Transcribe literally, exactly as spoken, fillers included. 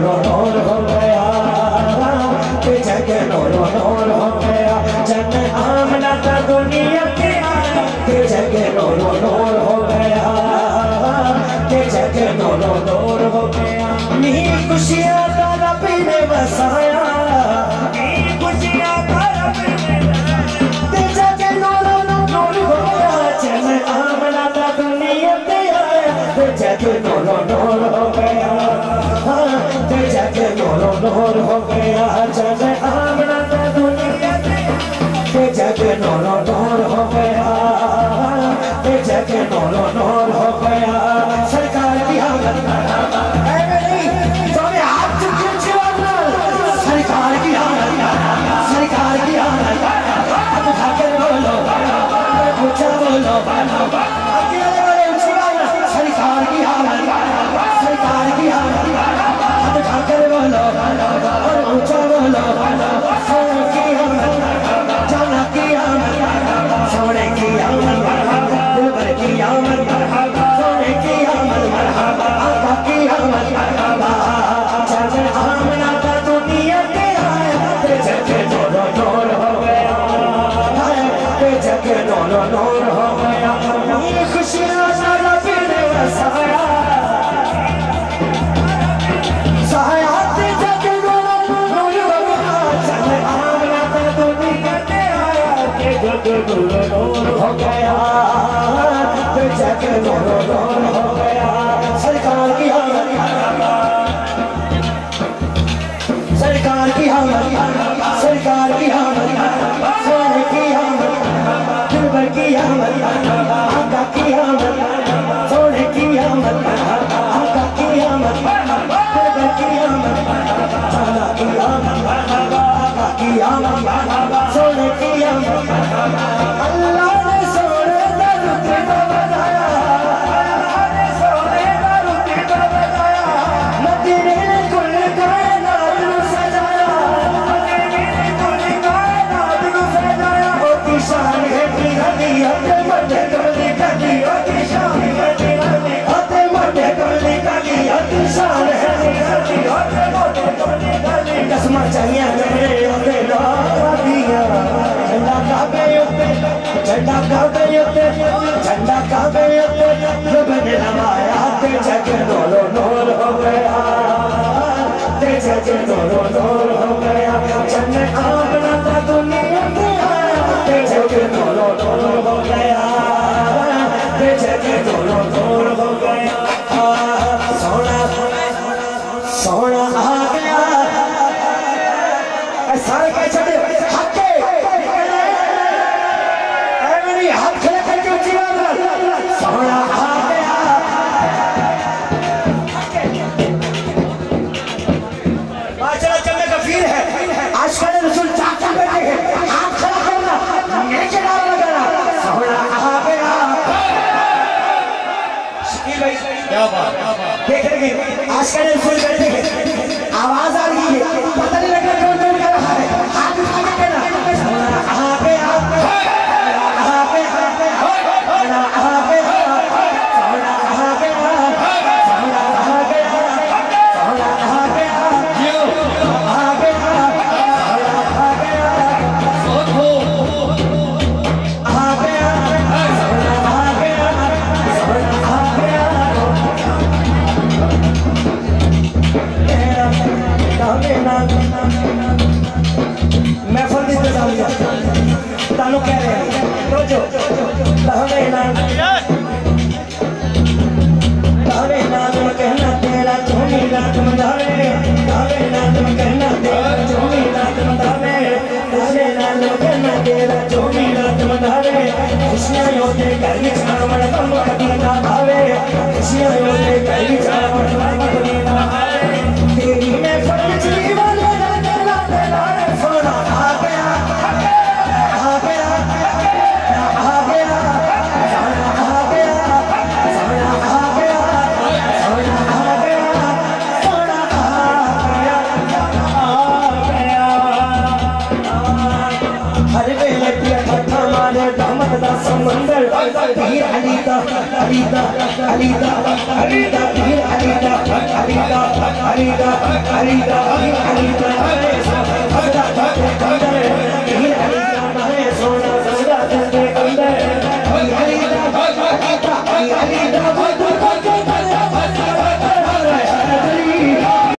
Neuro नूर हो गया, के जग नूरो नूर हो गया। जन आमना का दुनिया के आया, के जग नूरो नूर हो गया, के जग नूरो नूर हो गया। नी खुशियाँ का रब ने बसाया, नी खुशियाँ का रब ने बसाया, के जग नूरो नूर हो गया। जन आमना का दुनिया के आया, के जग नूरो नूर हो गया, के जग नूरो नूर हो गया। जन आमना का दुनिया के जग नूरो नूर हो गया, के जग नूरो नूर हो गया। सरकार की हालत सरकार की हालत सरकार की हालत अब उठाकर बोलो, पूछा बोलो, सरकार की हालत सरकार की हालत अब उठाकर बोलो और ऊंचा बोलो। सोने की आमद, जाना की आमद, सोने की आमद, दिलबर की आमद, सोने की आमद, आका की आमद। जग आमना का दुनिया के आया, के जग नूरो नूर हो गया, के जग नूरो नूर हो गया। ये खुशियाँ सारा पीर वसाया, सहायत जग नूरो नूर हो गया। जग आमना का दुनिया के आया, के जग नूरो नूर हो गया, के जग नूरो नूर हो गया। सरकार की हालत सरकार की हालत सरकार की हालत, सोने की हालत, दिलबर की हालत, आका की हालत, सोने की हालत, आका की हालत, दिलबर की हालत, जाना की हालत, आका की हालत, सोने की हालत। अल्लाह ने सोने का रुतबा बताया, अल्लाह ने सोने का रुतबा बताया। मदीने ने कुल कायनात को सजाया, मदीने ने कुल कायनात को सजाया। ओकी शान है की हदी हते मटे कमली कदी, ओकी शान है की हदी हते मटे कमली कदी, ओकी शान है की हदी हते मटे कमली कदी। कसमा चाहिए मेरे होते लाका दिया, झंडा काबे होते, झंडा काबे होते, झंडा काबे होते, रब ने नवाया। के जग नूरो नूर हो गया, के जग नूरो नूर हो गया। जन आमना का दुनिया के आया, के जग नूरो नूर हो गया, के जग नूरो नूर हो गया। सोना सोना आ गया, सारे कह छड़े हक के मेरी हाथ खड़े करके ऊंची बात कर। सोना आ गया, चला चलने का फील है। आज कल रसूल चाचा बैठे हैं, हाथ खड़ा करना, नीचे डाल लगाना। सोना आ गया, शकील भाई क्या बात देख रहे हैं। आज कल रसूल बैठे हैं, आवाज आ रही है, पता नहीं लग रहा कौन कौन कर रहा है। हाथ उठा के कहना सोना आ गया, आ गया, सोना आ गया, सोना आ गया, सोना आ गया, सोना आ गया, आ गया, सोना आ गया, आ गया, सोना आ गया, सोना आ गया। महफल दी तजामिया तानु कह रहे हैं तो जो तहवे नाम तहवे नाम कहना तेरा झूमी रात मंदावे, तहवे नाम कहना तेरा झूमी रात मंदावे, तहवे नाम कहना तेरा झूमी रात मंदावे। खुशियां योते घर विच आमण कम कदीना आवे, खुशियां योते घर विच आमण कम कदीना आवे। तेरी महफल विच जीवन तेरा तेरा सोना आ गया, आ गया, आ गया, सोना आ गया, सोना आ गया, सोना आ गया, सोना आ गया, आ गया। हर वेले पिया कथा मारे दामद दा समंदर, पीर अली दा अली दा अली दा अली दा पीर अली दा अली दा अलीदा अलीदा अलीदा है सोना सदा दिल दे, अलीदा है सोना सदा दिल दे।